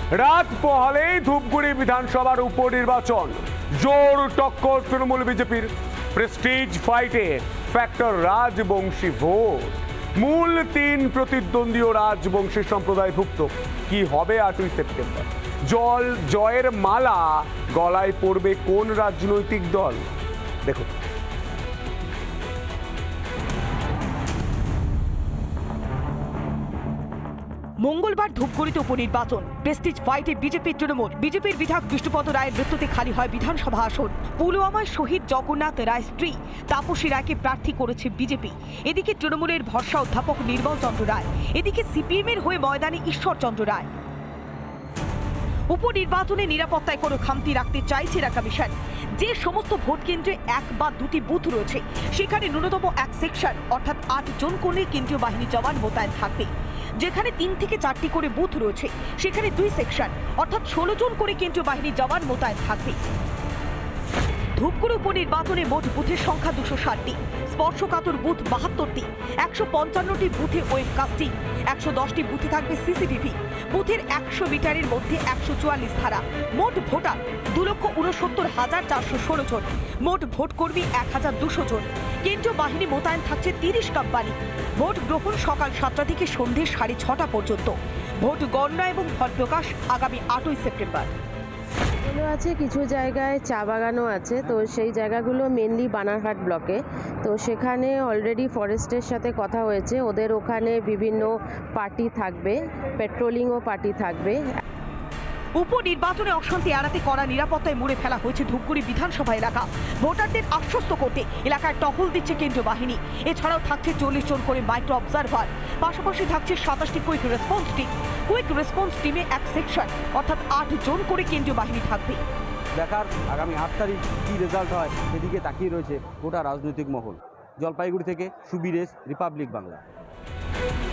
রাত পোহালেই ধূপগুড়ি বিধানসভার উপনির্বাচন, জোর টক্কর তৃণমূল বিজেপির। প্রেস্টিজ ফাইটে ফ্যাক্টর রাজবংশী ভোট। মূল 3 প্রতিদ্বন্দ্বী রাজবংশী সম্প্রদায়ভুক্ত। কি হবে 8ই সেপ্টেম্বর? জয়ের মালা গলায় পড়বে কোন রাজনৈতিক দল? দেখুন। মঙ্গলবার ধূপগুড়িতে উপনির্বাচন। প্রেস্টিজ ফাইটে বিজেপির তৃণমূল। বিজেপির বিধায়ক বিষ্ণুপদ রায়ের মৃত্যুতে খালি হয় বিধানসভা আসন। পুলওয়ামায় শহীদ জগন্নাথ রায়ের স্ত্রী তাপসী রায়কে প্রার্থী করেছে বিজেপি। এদিকে তৃণমূলের ভরসা অধ্যাপক নির্মল চন্দ্র রায়, এদিকে সিপিএমের হয়ে ময়দানে ঈশ্বরচন্দ্র রায়। উপনির্বাচনে নিরাপত্তায় কোনো খামতি রাখতে চাইছে এরা কমিশন। যে সমস্ত ভোট কেন্দ্রে 1 বা 2টি বুথ রয়েছে সেখানে ন্যূনতম 1 সেকশন অর্থাৎ 8 জন করে কেন্দ্রীয় বাহিনী জওয়ান মোতায়েন থাকবে। যেখানে 3 থেকে 4টি করে বুথ রয়েছে সেখানে 2 সেকশন অর্থাৎ 16 জন করে কেন্দ্রীয় বাহিনী জওয়ান মোতায়েন থাকবে। ধূপগুড়ি উপনির্বাচনে মোট বুথের সংখ্যা 260টি, স্পর্শকাতর বুথ 72টি, 155টি বুথে ওয়েবকাস্টিং, 110টি বুথে থাকবে সিসিটিভি। বুথের 100 মিটারের মধ্যে 144 ধারা। মোট ভোটার 2,69,416 জন। মোট ভোটকর্মী 1,200 জন। কেন্দ্রীয় বাহিনী মোতায়েন থাকছে 30 কোম্পানি। ভোট গ্রহণ সকাল 7টা থেকে সন্ধ্যে 6:30 পর্যন্ত। ভোট গণনা এবং ফল প্রকাশ আগামী 8ই সেপ্টেম্বর। আছে কিছু জায়গায় চা বাগানও আছে, তো সেই জায়গাগুলো মেনলি বানারহাট ব্লকে। তো সেখানে অলরেডি ফরেস্টের সাথে কথা হয়েছে, ওদের ওখানে বিভিন্ন পার্টি থাকবে, পেট্রোলিংও পার্টি থাকবে। উপনির্বাচনে অশান্তি এড়াতে কড়া নিরাপত্তায় মুড়ে ফেলা হয়েছে ধূপগুড়ি বিধানসভা এলাকা। ভোটারদের আশ্বস্ত করতে এলাকায় টহল দিচ্ছে কেন্দ্রীয় বাহিনী। এছাড়াও থাকছে 40 জন করে মাইক্রো অবজারভার। পাশাপাশি থাকছে 27টি quick response team. Quick response টিমে 1 সেকশন অর্থাৎ 8 জন করে কেন্দ্রীয় বাহিনী থাকবে। দেখার আগামী 8 তারিখ কী রেজাল্ট হয় সেদিকে তাকিয়ে রয়েছে গোটা রাজনৈতিক মহল। জলপাইগুড়ি থেকে সুবীরেশ, রিপাবলিক বাংলা।